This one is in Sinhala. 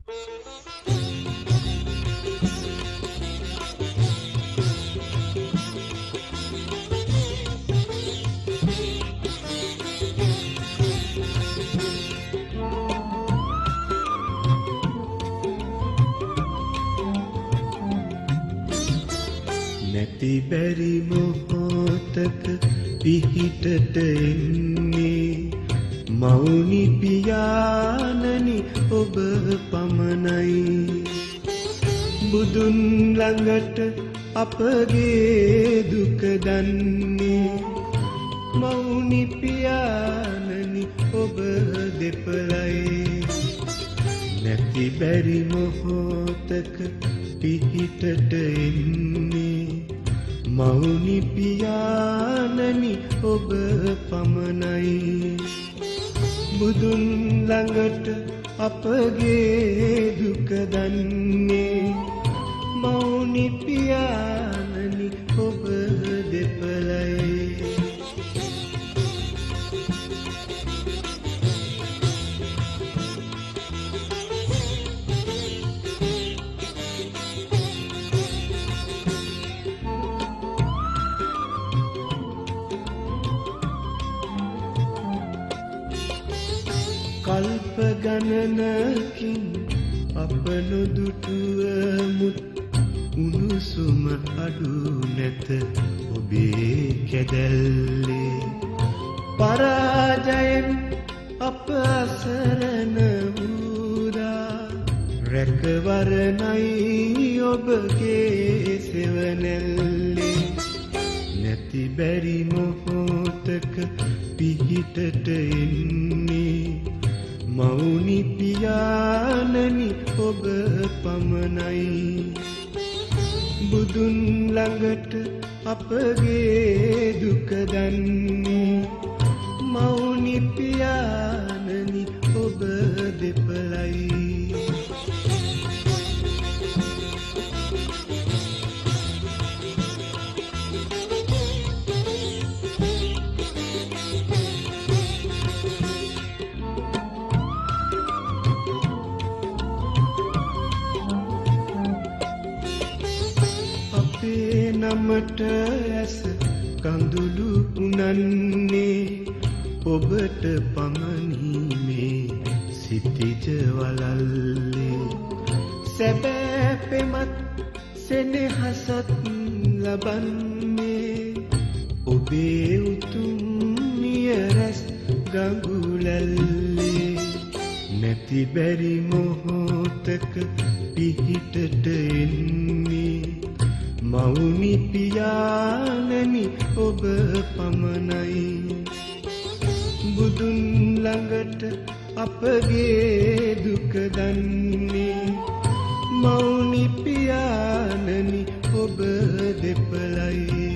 නැති බැරි මොහොතක පිහිටට එන්නේ මෞනි පියාණනි ඔබ පමණයි. බුදුන් ළඟට අපගේ දුක දන්නේ මෞනි පියාණනි ඔබ දෙපළයි. නැති බැරි මොහොතක පිහිටට එන්නේ මෞනි පියාණනි ඔබ පමණයි. බුදුන් ළඟට අපගේ දුක දන්නේ මෞනි පියාණනි ඔබ දෙපළයි. කල්ප ගණනකින් අප නොදුටුවමුත් උණුසුම අඩු නැත ඔබේ කැදැල්ලේ. පරාජයෙන් අප අසරණ වූදා රැකවරණයි ඔබගේ සෙවණැල්ලේ. නැති බැරි මොහොතක පිහිටට එන්නේ මෞනි පියාණනි ඔබ පමණයි. බුදුන් ළඟට අපගේ දුක දන්නේ මෞනි පියාණනි ඔබ දෙපළයි. නමට ඇස කඳුළු පුනන්නේ ඔබට පමණීමේ සිතිජ වලල්ලේ. සැබෑ පෙමත් සෙනෙහසත් ලබන්නේ ඔබේ උතුම් නියරැස් ගඟුලැල්ලේ. නැති බැරි මොහොතක පිහිටට එන්නේ මෞනි පියාණනි ඔබ පමණයි. බුදුන් ළඟට අපගේ දුක දන්නේ මෞනි පියාණනි ඔබ දෙපළයි.